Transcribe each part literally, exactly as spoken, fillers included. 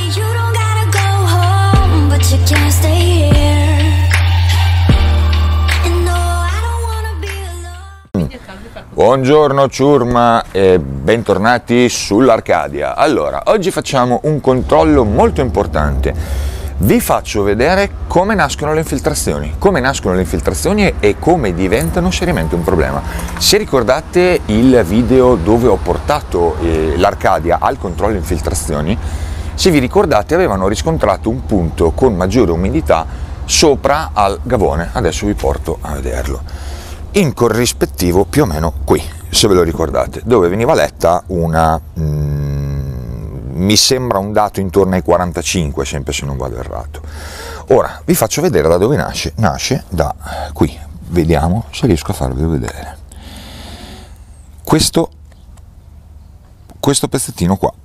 Buongiorno ciurma e bentornati sull'Arcadia. Allora, oggi facciamo un controllo molto importante. Vi faccio vedere come nascono le infiltrazioni, come nascono le infiltrazioni e come diventano seriamente un problema. Se ricordate il video dove ho portato eh, l'Arcadia al controllo infiltrazioni, se vi ricordate avevano riscontrato un punto con maggiore umidità sopra al gavone. Adesso vi porto a vederlo. In corrispettivo più o meno qui, se ve lo ricordate, dove veniva letta una, mm, mi sembra un dato intorno ai quarantacinque, sempre se non vado errato. Ora vi faccio vedere da dove nasce, nasce da qui, vediamo se riesco a farvelo vedere. Questo, questo pezzettino qua,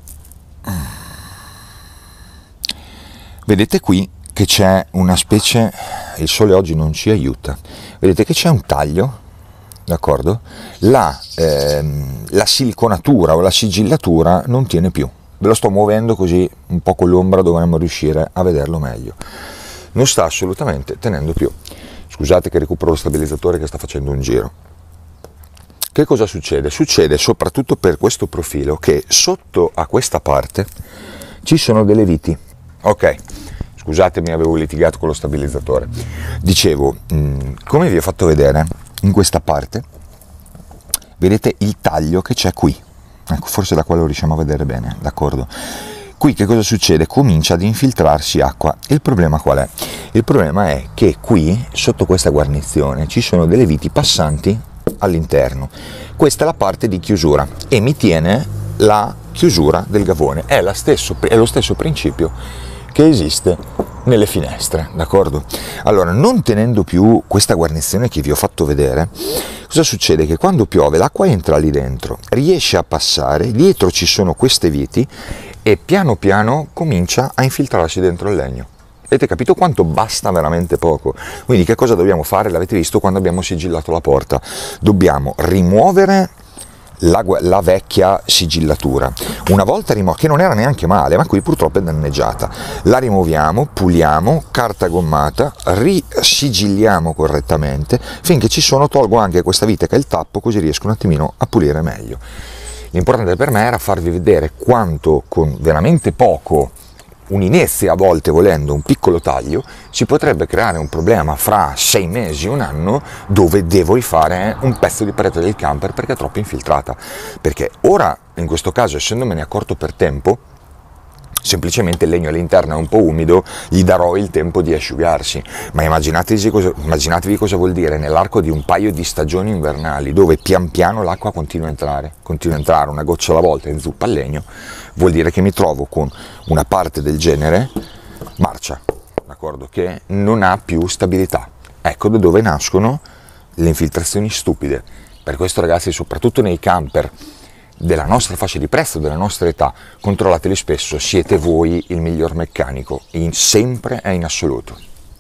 vedete qui che c'è una specie, il sole oggi non ci aiuta, vedete che c'è un taglio, d'accordo? La, ehm, la siliconatura o la sigillatura non tiene più, ve lo sto muovendo così un po' con l'ombra dovremmo riuscire a vederlo meglio, non sta assolutamente tenendo più. Scusate che recupero lo stabilizzatore che sta facendo un giro. Che cosa succede? Succede soprattutto per questo profilo che sotto a questa parte ci sono delle viti, ok? Scusatemi, avevo litigato con lo stabilizzatore. Dicevo, mh, come vi ho fatto vedere, in questa parte, vedete il taglio che c'è qui. Ecco, forse da qua lo riusciamo a vedere bene, d'accordo? Qui che cosa succede? Comincia ad infiltrarsi acqua. Il problema qual è? Il problema è che qui, sotto questa guarnizione, ci sono delle viti passanti all'interno. Questa è la parte di chiusura e mi tiene la chiusura del gavone. È, la stesso, è lo stesso principio che esiste nelle finestre, d'accordo? Allora, non tenendo più questa guarnizione che vi ho fatto vedere, cosa succede? Che quando piove l'acqua entra lì dentro, riesce a passare, dietro ci sono queste viti e piano piano comincia a infiltrarsi dentro il legno. Avete capito quanto basta veramente poco? Quindi che cosa dobbiamo fare? L'avete visto quando abbiamo sigillato la porta. Dobbiamo rimuovere La, la vecchia sigillatura, una volta rimossa, che non era neanche male, ma qui purtroppo è danneggiata, la rimuoviamo, puliamo, carta gommata, risigilliamo correttamente finché ci sono, tolgo anche questa vite che è il tappo, così riesco un attimino a pulire meglio. L'importante per me era farvi vedere quanto con veramente poco, un'inezia a volte volendo, un piccolo taglio, si potrebbe creare un problema fra sei mesi, un anno, dove devo rifare un pezzo di parete del camper perché è troppo infiltrata. Perché ora, in questo caso, essendomene accorto per tempo, semplicemente il legno all'interno è un po' umido, gli darò il tempo di asciugarsi, ma immaginatevi cosa, immaginatevi cosa vuol dire nell'arco di un paio di stagioni invernali dove pian piano l'acqua continua a entrare, continua a entrare una goccia alla volta in zuppa al legno, vuol dire che mi trovo con una parte del genere marcia, d'accordo, che non ha più stabilità. Ecco da dove nascono le infiltrazioni stupide. Per questo, ragazzi, soprattutto nei camper della nostra fascia di prezzo, della nostra età, controllateli spesso, siete voi il miglior meccanico, in sempre e in assoluto.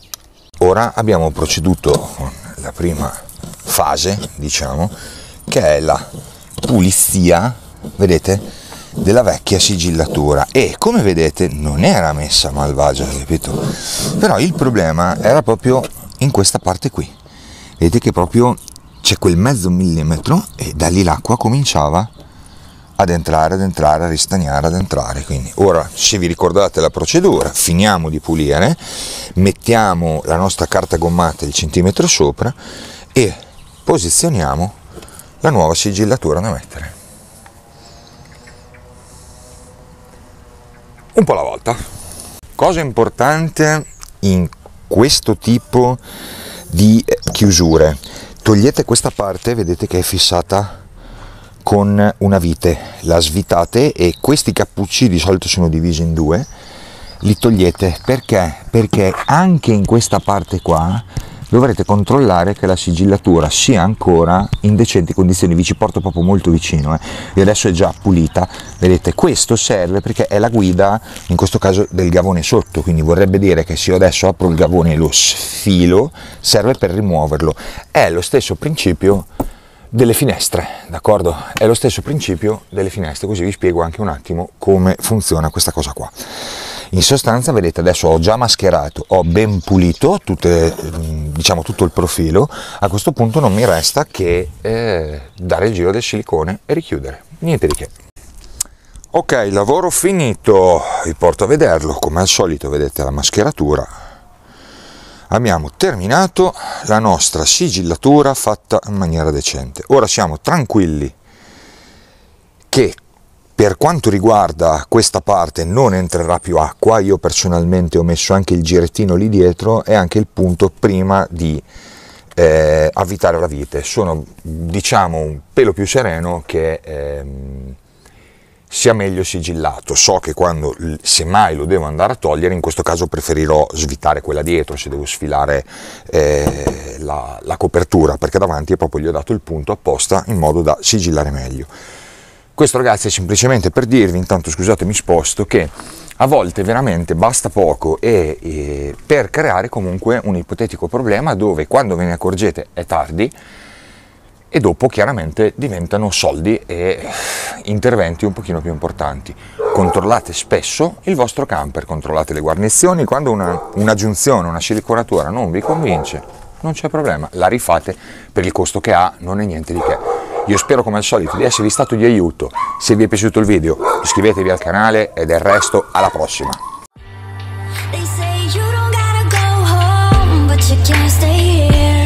Ora abbiamo proceduto con la prima fase, diciamo, che è la pulizia, vedete, della vecchia sigillatura, e come vedete non era messa malvagia, ripeto, però il problema era proprio in questa parte qui, vedete che proprio c'è quel mezzo millimetro e da lì l'acqua cominciava ad entrare, ad entrare, a ristagnare, ad entrare. Quindi ora, se vi ricordate la procedura, finiamo di pulire, mettiamo la nostra carta gommata il centimetro sopra e posizioniamo la nuova sigillatura da mettere. Un po' alla volta. Cosa importante in questo tipo di chiusure: togliete questa parte, vedete che è fissata con una vite, la svitate e questi cappucci di solito sono divisi in due, li togliete. Perché? Perché anche in questa parte qua dovrete controllare che la sigillatura sia ancora in decenti condizioni. Vi ci porto proprio molto vicino, eh. E adesso è già pulita, vedete. Questo serve perché è la guida, in questo caso, del gavone sotto, quindi vorrebbe dire che se io adesso apro il gavone e lo sfilo, serve per rimuoverlo. È lo stesso principio delle finestre, d'accordo? È lo stesso principio delle finestre, così vi spiego anche un attimo come funziona questa cosa qua. In sostanza, vedete, adesso ho già mascherato, ho ben pulito tutte, diciamo, tutto il profilo. A questo punto non mi resta che eh, dare il giro del silicone e richiudere, niente di che. Ok, lavoro finito, vi porto a vederlo. Come al solito, vedete la mascheratura. Abbiamo terminato la nostra sigillatura fatta in maniera decente. Ora siamo tranquilli che per quanto riguarda questa parte non entrerà più acqua. Io personalmente ho messo anche il girettino lì dietro e anche il punto prima di eh, avvitare la vite. Sono, diciamo, un pelo più sereno che ehm, sia meglio sigillato. So che quando semmai lo devo andare a togliere, in questo caso preferirò svitare quella dietro se devo sfilare eh, la, la copertura, perché davanti proprio gli ho dato il punto apposta in modo da sigillare meglio. Questo, ragazzi, è semplicemente per dirvi, intanto scusate mi sposto, che a volte veramente basta poco e, e per creare comunque un ipotetico problema dove quando ve ne accorgete è tardi e dopo chiaramente diventano soldi e interventi un pochino più importanti. Controllate spesso il vostro camper, controllate le guarnizioni, quando una, una giunzione, una siliconatura non vi convince, non c'è problema, la rifate, per il costo che ha non è niente di che. Io spero come al solito di esservi stato di aiuto. Se vi è piaciuto il video iscrivetevi al canale e del resto alla prossima. They say you don't gotta go home, but you can't stay here.